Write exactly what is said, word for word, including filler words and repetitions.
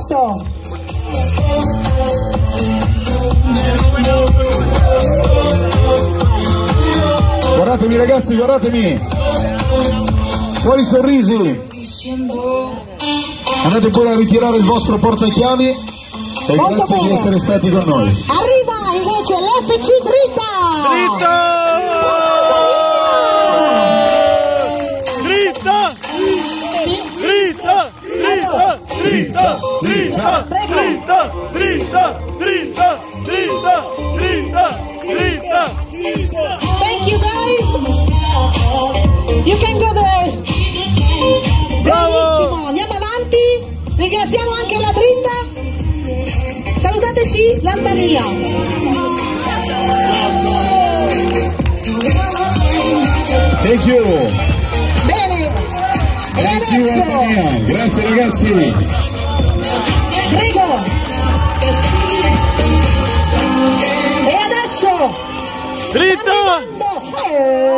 posto. Guardatemi ragazzi, guardatemi. Fuori sorrisi. Andate pure a ritirare il vostro portachiavi e Molto grazie bene. di essere stati con noi. Arriva invece l'F C DRITA! DRITA! DRITA! DRITA! DRITA! DRITA! DRITA! DRITA! DRITA! DRITA! DRITA! DRITA! DRITA! Thank you guys! You can go there! Bravissimo! Andiamo avanti! Ringraziamo anche la DRITA! Salutateci l'Albania! Thank you! Bene! E Thank you, adesso... Albania. Grazie ragazzi! Prego! E adesso... DRITA! sta arrivando-